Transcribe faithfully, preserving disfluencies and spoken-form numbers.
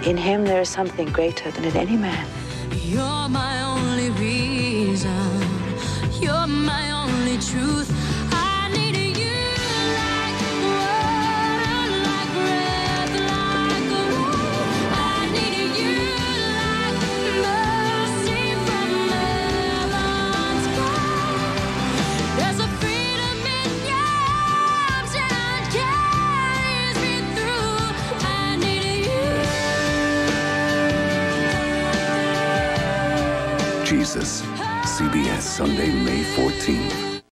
In him there is something greater than in any man. You're my only reason. You're my only truth. I need you like water, like breath, like a wind. I need you like mercy from heaven's sky. There's a freedom in your arms that carries me through. I need you. Jesus, C B S, Sunday, May fourteenth.